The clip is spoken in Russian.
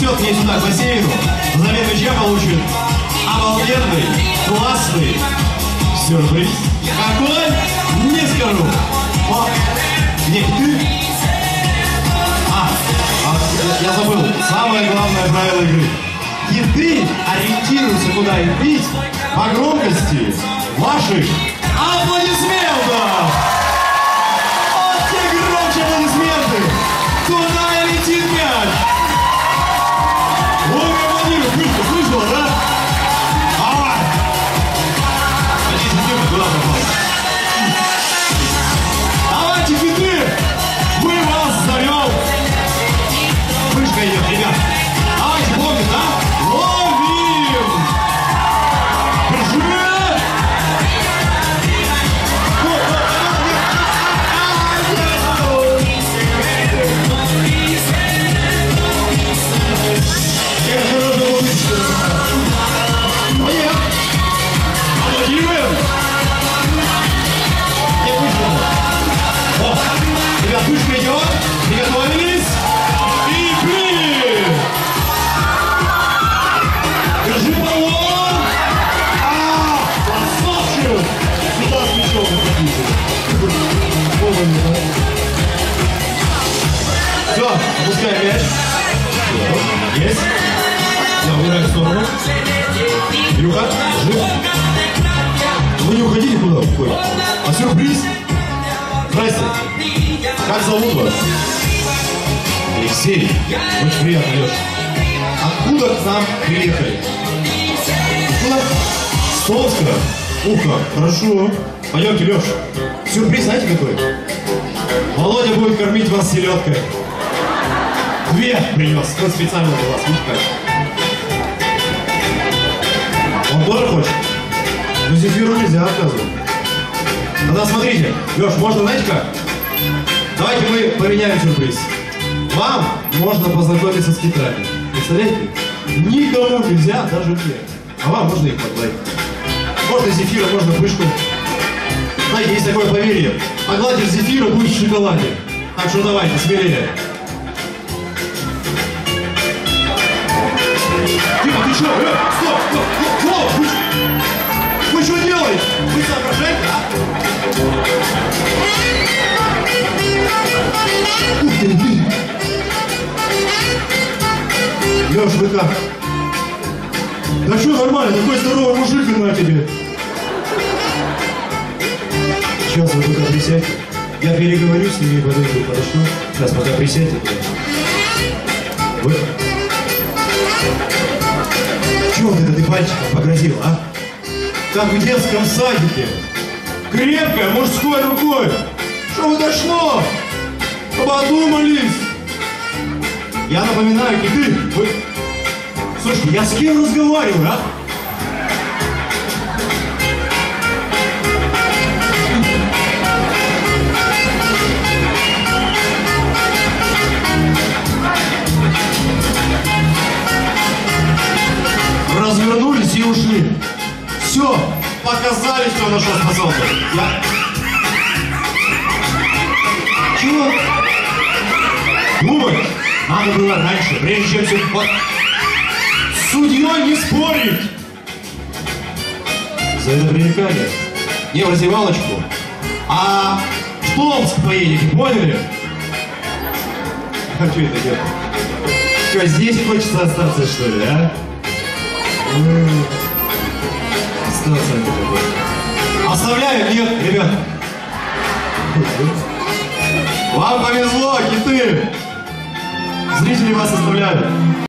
придет к ней сюда, к бассейну, взамен мяча получит обалденный, классный сюрприз. Какой? Не скажу. О, нет, ты? Я забыл. Самое главное правило игры. Хиты ориентируются, куда их бить, по громкости ваших аплодисментов. Вот те громче аплодисменты. Туда и летит мяч. Ой, аплодируют. Мышка, слышала, да? Давай. Надеюсь, ты куда попал. Давайте, хиты. Мы вас зовем. Мышка идет, ребят. Давайте, ловим, да? Ловим! Держи! Аплодируем! Не пышка. О, ребят, пышка идет. Приготовились. И бей! Держи баллон! Красавчик! Куда с мячом все, опускаем мяч. Есть. Я убираю в сторону. Илюха, жив. Вы не уходите куда уходите. А сюрприз. Здрасте. Как зовут вас? Алексей. Очень приятно, Леша. Откуда к нам приехали? Откуда? С Томска. Ух, как, хорошо. Пойдемте, Леша. Сюрприз знаете какой? Володя будет кормить вас селедкой. 2 принес. Он специально для вас. Видите как? Он тоже хочет? Но зефиру нельзя отказывать. Тогда смотрите. Леш, можно, знаете как? Давайте мы поменяем сюрприз. Вам можно познакомиться с китами. Представляете? Никому нельзя, даже мне. А вам можно их погладить. Можно зефира, можно пышку. Знаете, есть такое поверье. Погладишь зефира, будет в шоколаде. Так что давайте, смелее. Тихо, ты что? Стоп, стоп, стоп! Вы что делаете? Вы соображаете, а? Ух ты, ты! Леш, вы как? Да что нормально, такой здоровый мужик на тебе. Сейчас вы пока присядьте. Я переговорю с ними, подойду, хорошо? Сейчас пока присядьте. Вы... Чего ты пальчиком погрозил, а? Как в детском садике. Крепкой мужской рукой. Что вы дошло? Подумались. Я напоминаю, киты. Вы... Слушайте, я с кем разговариваю, а? Развернулись и ушли. Все, показали, что на что способны. Чего? Думать надо было раньше, прежде чем все... С судьей не спорить. За это привлекание. Не в раздевалочку, а в Томск поедете, поняли? А что это делать? Что, здесь хочется остаться, что ли, а? Оставляем? Нет, ребят. Вам повезло, киты. Зрители вас оставляют.